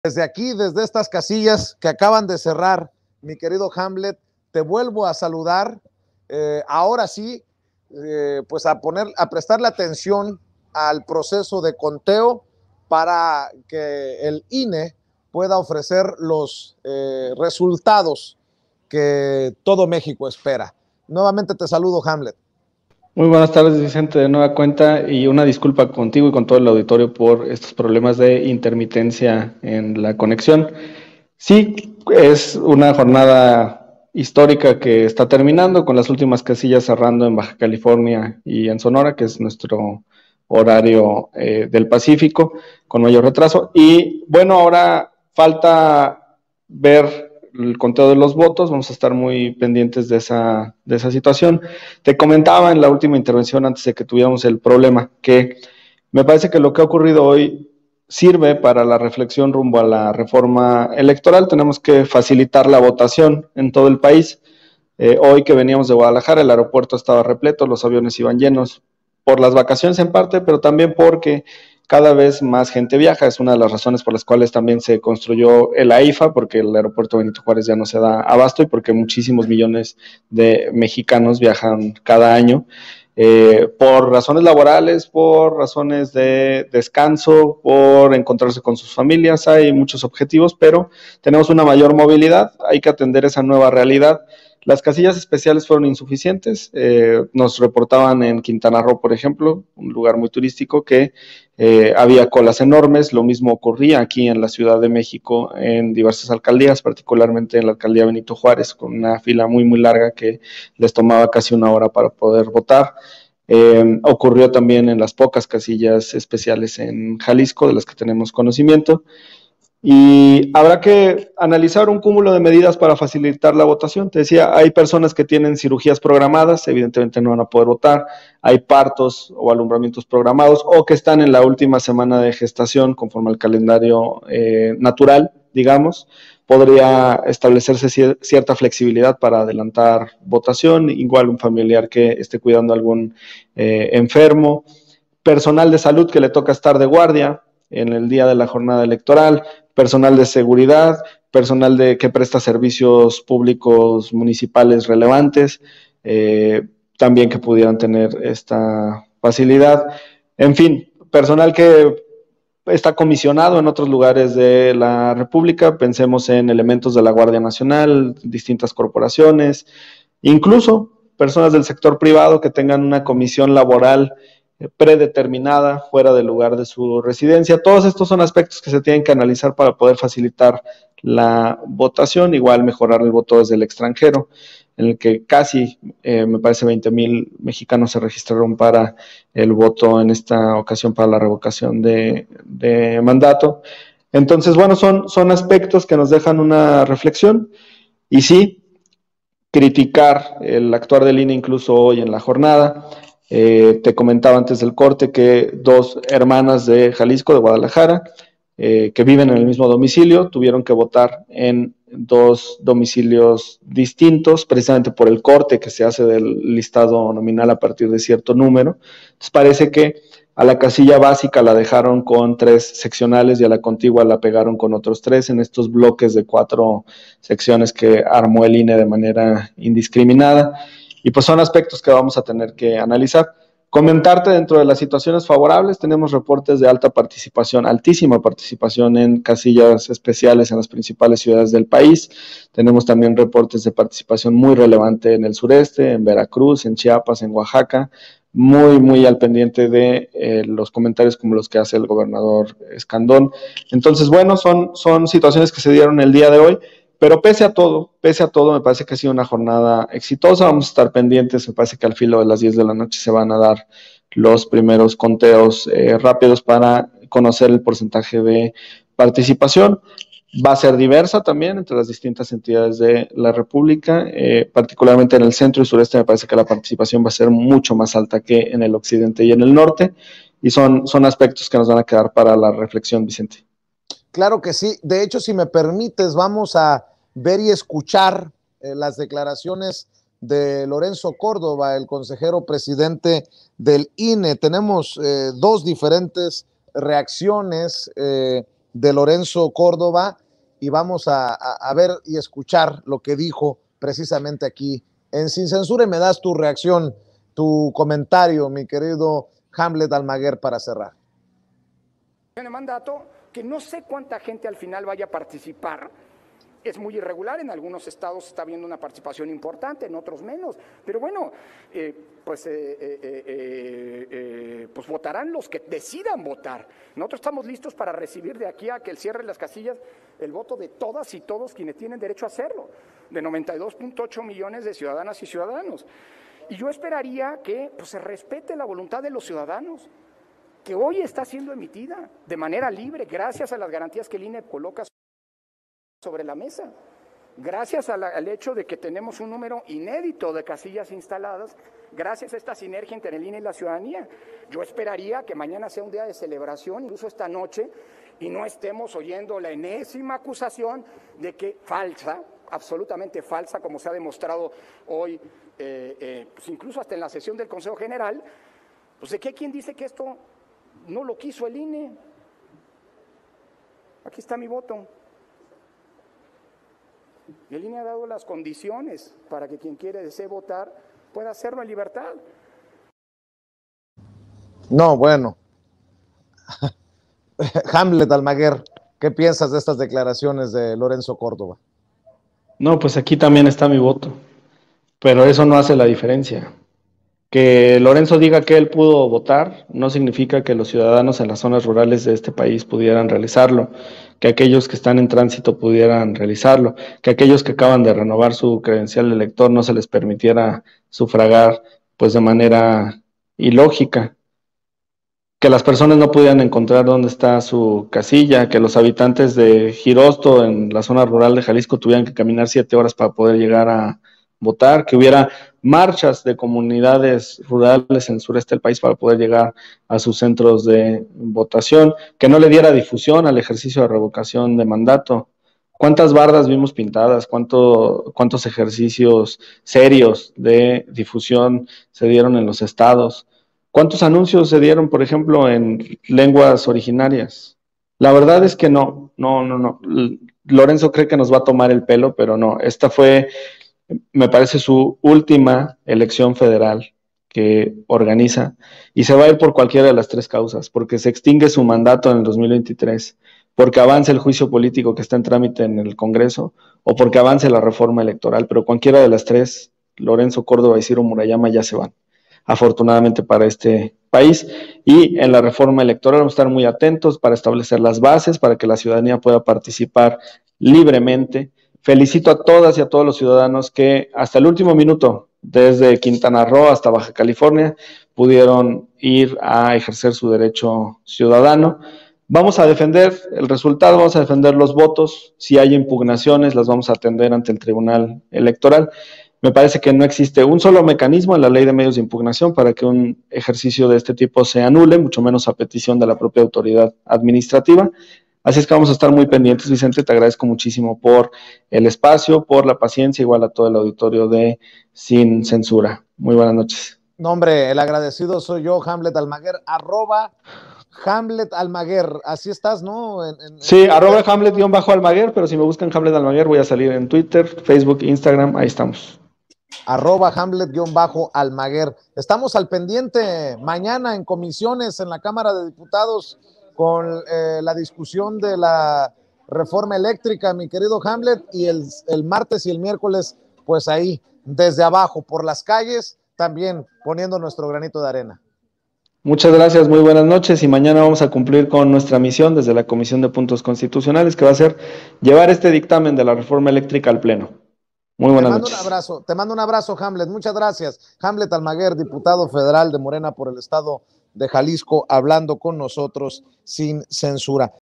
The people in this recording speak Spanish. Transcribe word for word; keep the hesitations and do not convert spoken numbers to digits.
Desde aquí, desde estas casillas que acaban de cerrar, mi querido Hamlet, te vuelvo a saludar. Eh, ahora sí, eh, pues a poner, a prestarle atención al proceso de conteo para que el I N E pueda ofrecer los eh, resultados que todo México espera. Nuevamente te saludo, Hamlet. Muy buenas tardes, Vicente, de nueva cuenta, y una disculpa contigo y con todo el auditorio por estos problemas de intermitencia en la conexión. Sí, es una jornada histórica que está terminando, con las últimas casillas cerrando en Baja California y en Sonora, que es nuestro horario eh, del Pacífico, con mayor retraso. Y bueno, ahora falta ver el conteo de los votos, vamos a estar muy pendientes de esa, de esa situación. Te comentaba en la última intervención, antes de que tuviéramos el problema, que me parece que lo que ha ocurrido hoy sirve para la reflexión rumbo a la reforma electoral. Tenemos que facilitar la votación en todo el país. Eh, hoy que veníamos de Guadalajara, el aeropuerto estaba repleto, los aviones iban llenos, por las vacaciones en parte, pero también porque cada vez más gente viaja. Es una de las razones por las cuales también se construyó el A I F A, porque el aeropuerto Benito Juárez ya no se da abasto y porque muchísimos millones de mexicanos viajan cada año. Eh, por razones laborales, por razones de descanso, por encontrarse con sus familias, hay muchos objetivos, pero tenemos una mayor movilidad, hay que atender esa nueva realidad. Las casillas especiales fueron insuficientes, eh, nos reportaban en Quintana Roo, por ejemplo, un lugar muy turístico, que eh, había colas enormes. Lo mismo ocurría aquí en la Ciudad de México en diversas alcaldías, particularmente en la alcaldía Benito Juárez, con una fila muy, muy larga que les tomaba casi una hora para poder votar. Eh, ocurrió también en las pocas casillas especiales en Jalisco, de las que tenemos conocimiento. Y habrá que analizar un cúmulo de medidas para facilitar la votación. Te decía, hay personas que tienen cirugías programadas, evidentemente no van a poder votar. Hay partos o alumbramientos programados o que están en la última semana de gestación conforme al calendario eh, natural, digamos. Podría establecerse cierta flexibilidad para adelantar votación, igual un familiar que esté cuidando a algún eh, enfermo. Personal de salud que le toca estar de guardia en el día de la jornada electoral, personal de seguridad, personal de, que presta servicios públicos municipales relevantes, eh, también que pudieran tener esta facilidad. En fin, personal que está comisionado en otros lugares de la República, pensemos en elementos de la Guardia Nacional, distintas corporaciones, incluso personas del sector privado que tengan una comisión laboral predeterminada fuera del lugar de su residencia. Todos estos son aspectos que se tienen que analizar para poder facilitar la votación, igual mejorar el voto desde el extranjero, en el que casi, eh, me parece, veinte mil mexicanos se registraron para el voto en esta ocasión para la revocación de, de mandato. Entonces, bueno, son, son aspectos que nos dejan una reflexión y sí, criticar el actuar del I N E incluso hoy en la jornada. Eh, te comentaba antes del corte que dos hermanas de Jalisco, de Guadalajara, eh, que viven en el mismo domicilio, tuvieron que votar en dos domicilios distintos, precisamente por el corte que se hace del listado nominal a partir de cierto número. Entonces parece que a la casilla básica la dejaron con tres seccionales y a la contigua la pegaron con otros tres en estos bloques de cuatro secciones que armó el I N E de manera indiscriminada. Y pues son aspectos que vamos a tener que analizar. Comentarte, dentro de las situaciones favorables, tenemos reportes de alta participación, altísima participación en casillas especiales en las principales ciudades del país. Tenemos también reportes de participación muy relevante en el sureste, en Veracruz, en Chiapas, en Oaxaca, muy, muy al pendiente de eh, los comentarios como los que hace el gobernador Escandón. Entonces, bueno, son, son situaciones que se dieron el día de hoy. Pero pese a todo, pese a todo, me parece que ha sido una jornada exitosa. Vamos a estar pendientes, me parece que al filo de las diez de la noche se van a dar los primeros conteos eh, rápidos para conocer el porcentaje de participación. Va a ser diversa también entre las distintas entidades de la República, eh, particularmente en el centro y sureste me parece que la participación va a ser mucho más alta que en el occidente y en el norte, y son, son aspectos que nos van a quedar para la reflexión, Vicente. Claro que sí. De hecho, si me permites, vamos a ver y escuchar eh, las declaraciones de Lorenzo Córdoba, el consejero presidente del I N E. Tenemos eh, dos diferentes reacciones eh, de Lorenzo Córdoba y vamos a, a, a ver y escuchar lo que dijo precisamente aquí en Sin Censura y me das tu reacción, tu comentario, mi querido Hamlet Almaguer, para cerrar. En el mandato, que no sé cuánta gente al final vaya a participar, es muy irregular, en algunos estados está habiendo una participación importante, en otros menos, pero bueno, eh, pues, eh, eh, eh, eh, pues votarán los que decidan votar. Nosotros estamos listos para recibir de aquí a que el cierre de las casillas el voto de todas y todos quienes tienen derecho a hacerlo, de noventa y dos punto ocho millones de ciudadanas y ciudadanos. Y yo esperaría que pues, se respete la voluntad de los ciudadanos, que hoy está siendo emitida de manera libre, gracias a las garantías que el I N E coloca sobre la mesa, gracias a la, al hecho de que tenemos un número inédito de casillas instaladas, gracias a esta sinergia entre el I N E y la ciudadanía. Yo esperaría que mañana sea un día de celebración, incluso esta noche, y no estemos oyendo la enésima acusación de que falsa, absolutamente falsa, como se ha demostrado hoy, eh, eh, pues incluso hasta en la sesión del Consejo General, pues de que hay quien dice que esto no lo quiso el I N E. Aquí está mi voto. El I N E ha dado las condiciones para que quien quiere desee votar pueda hacerlo en libertad. No, bueno. Hamlet Almaguer, ¿qué piensas de estas declaraciones de Lorenzo Córdoba? No, pues aquí también está mi voto, pero eso no hace la diferencia. Que Lorenzo diga que él pudo votar no significa que los ciudadanos en las zonas rurales de este país pudieran realizarlo, que aquellos que están en tránsito pudieran realizarlo, que aquellos que acaban de renovar su credencial de elector no se les permitiera sufragar pues de manera ilógica, que las personas no pudieran encontrar dónde está su casilla, que los habitantes de Girosto en la zona rural de Jalisco tuvieran que caminar siete horas para poder llegar a votar, que hubiera marchas de comunidades rurales en el sureste del país para poder llegar a sus centros de votación, que no le diera difusión al ejercicio de revocación de mandato. ¿Cuántas bardas vimos pintadas? ¿Cuánto, cuántos ejercicios serios de difusión se dieron en los estados? ¿Cuántos anuncios se dieron, por ejemplo, en lenguas originarias? La verdad es que no, no, no, no. Lorenzo cree que nos va a tomar el pelo, pero no. Esta fue, me parece, su última elección federal que organiza y se va a ir por cualquiera de las tres causas, porque se extingue su mandato en el dos mil veintitrés, porque avance el juicio político que está en trámite en el Congreso o porque avance la reforma electoral, pero cualquiera de las tres, Lorenzo Córdoba y Ciro Murayama ya se van, afortunadamente para este país, y en la reforma electoral vamos a estar muy atentos para establecer las bases, para que la ciudadanía pueda participar libremente. Felicito a todas y a todos los ciudadanos que hasta el último minuto, desde Quintana Roo hasta Baja California, pudieron ir a ejercer su derecho ciudadano. Vamos a defender el resultado, vamos a defender los votos. Si hay impugnaciones, las vamos a atender ante el Tribunal Electoral. Me parece que no existe un solo mecanismo en la ley de medios de impugnación para que un ejercicio de este tipo se anule, mucho menos a petición de la propia autoridad administrativa. Así es que vamos a estar muy pendientes, Vicente. Te agradezco muchísimo por el espacio, por la paciencia, igual a todo el auditorio de Sin Censura. Muy buenas noches. No, hombre, el agradecido soy yo, Hamlet Almaguer, arroba Hamlet Almaguer, así estás, ¿no? En, en, sí, en... arroba Hamlet-Almaguer, pero si me buscan Hamlet Almaguer voy a salir en Twitter, Facebook, Instagram, ahí estamos. Arroba Hamlet-Almaguer. Estamos al pendiente mañana en comisiones en la Cámara de Diputados con eh, la discusión de la reforma eléctrica, mi querido Hamlet, y el, el martes y el miércoles, pues ahí, desde abajo, por las calles, también poniendo nuestro granito de arena. Muchas gracias, muy buenas noches, y mañana vamos a cumplir con nuestra misión desde la Comisión de Puntos Constitucionales, que va a ser llevar este dictamen de la reforma eléctrica al Pleno. Muy buenas noches. Te mando un abrazo, te mando un abrazo, Hamlet, muchas gracias. Hamlet Almaguer, diputado federal de Morena por el estado de Jalisco, hablando con nosotros sin censura.